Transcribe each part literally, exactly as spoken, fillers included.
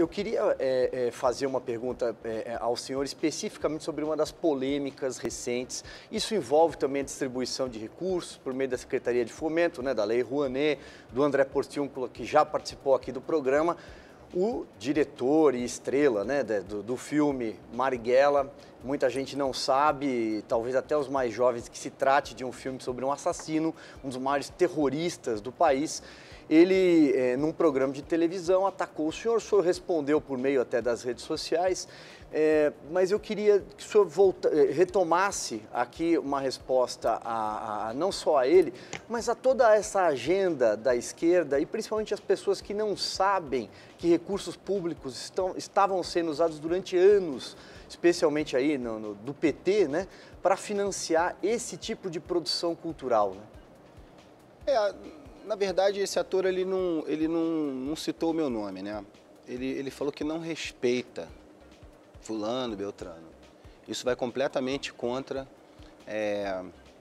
eu queria é, é, fazer uma pergunta é, ao senhor especificamente sobre uma das polêmicas recentes. Isso envolve também a distribuição de recursos por meio da Secretaria de Fomento, né, da Lei Rouanet, do André Porciúncula, que já participou aqui do programa. O diretor e estrela, né, do, do filme Marighella, muita gente não sabe, talvez até os mais jovens, que se trate de um filme sobre um assassino, um dos maiores terroristas do país. Ele, é, num programa de televisão, atacou o senhor, o senhor respondeu por meio até das redes sociais, é, mas eu queria que o senhor volta, retomasse aqui uma resposta a, a, não só a ele, mas a toda essa agenda da esquerda e principalmente as pessoas que não sabem que recursos públicos estão, estavam sendo usados durante anos, especialmente aí no, no, do P T, né, para financiar esse tipo de produção cultural, né? É, na verdade, esse ator ele não, ele não, não citou o meu nome, né? Ele, ele falou que não respeita fulano, beltrano. Isso vai completamente contra é,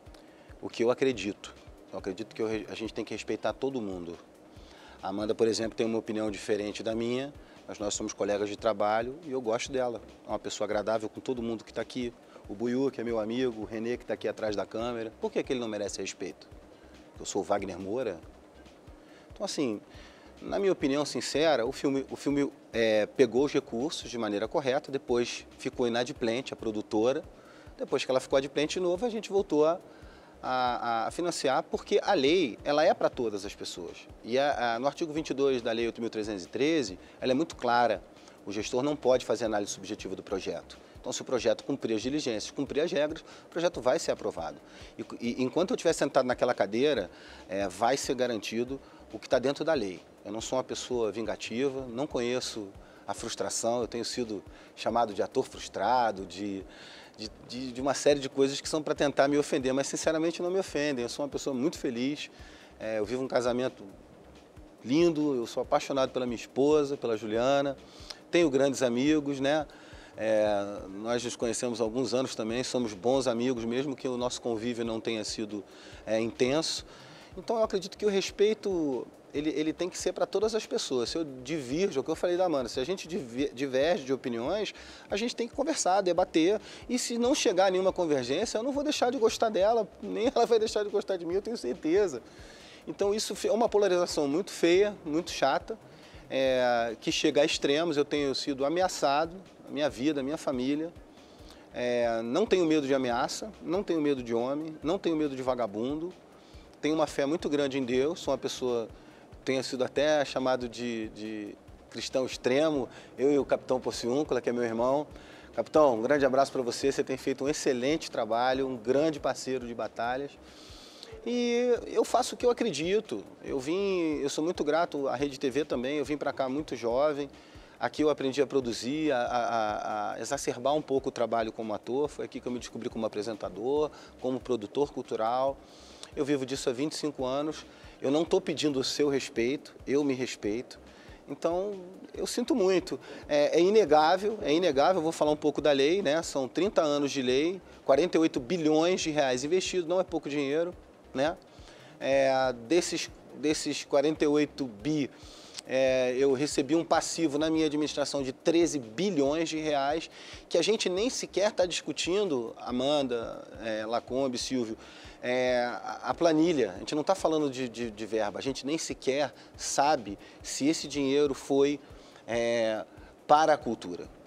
o que eu acredito. Eu acredito que eu, a gente tem que respeitar todo mundo. A Amanda, por exemplo, tem uma opinião diferente da minha, mas nós somos colegas de trabalho e eu gosto dela. É uma pessoa agradável com todo mundo que está aqui. O Buiú, que é meu amigo, o Renê, que está aqui atrás da câmera. Por que que ele não merece respeito? Eu sou o Wagner Moura? Então, assim, na minha opinião sincera, o filme, o filme é, pegou os recursos de maneira correta, depois ficou inadimplente a produtora, depois que ela ficou adimplente de novo, a gente voltou a, a, a financiar, porque a lei, ela é para todas as pessoas. E a, a, no artigo vinte e dois da Lei oito mil trezentos e treze, ela é muito clara, o gestor não pode fazer análise subjetiva do projeto. Então, se o projeto cumprir as diligências, cumprir as regras, o projeto vai ser aprovado. E, e enquanto eu estiver sentado naquela cadeira, é, vai ser garantido o que está dentro da lei. Eu não sou uma pessoa vingativa, não conheço a frustração, eu tenho sido chamado de ator frustrado, de, de, de, de uma série de coisas que são para tentar me ofender, mas sinceramente não me ofendem. Eu sou uma pessoa muito feliz, é, eu vivo um casamento lindo, eu sou apaixonado pela minha esposa, pela Juliana, tenho grandes amigos, né? É, nós nos conhecemos há alguns anos também, somos bons amigos, mesmo que o nosso convívio não tenha sido é, intenso. Então eu acredito que o respeito, ele, ele tem que ser para todas as pessoas. Se eu divirjo, é o que eu falei da Amanda, se a gente diverge de opiniões, a gente tem que conversar, debater. E se não chegar a nenhuma convergência, eu não vou deixar de gostar dela, nem ela vai deixar de gostar de mim, eu tenho certeza. Então isso é uma polarização muito feia, muito chata, é, que chega a extremos. Eu tenho sido ameaçado, a minha vida, a minha família. É, não tenho medo de ameaça, não tenho medo de homem, não tenho medo de vagabundo. Tenho uma fé muito grande em Deus, sou uma pessoa, tenho sido até chamado de, de cristão extremo, eu e o capitão Porciúncula, que é meu irmão. Capitão, um grande abraço para você, você tem feito um excelente trabalho, um grande parceiro de batalhas. E eu faço o que eu acredito, eu vim, eu sou muito grato à Rede T V também, eu vim para cá muito jovem, aqui eu aprendi a produzir, a, a, a exacerbar um pouco o trabalho como ator, foi aqui que eu me descobri como apresentador, como produtor cultural. Eu vivo disso há vinte e cinco anos, eu não estou pedindo o seu respeito, eu me respeito. Então, eu sinto muito. É, é inegável, é inegável, eu vou falar um pouco da lei, né? São trinta anos de lei, quarenta e oito bilhões de reais investidos, não é pouco dinheiro, né? É, desses, desses quarenta e oito bi, é, eu recebi um passivo na minha administração de treze bilhões de reais, que a gente nem sequer está discutindo, Amanda, é, Lacombe, Silvio, é, a planilha. A gente não está falando de, de, de verba, a gente nem sequer sabe se esse dinheiro foi é, para a cultura.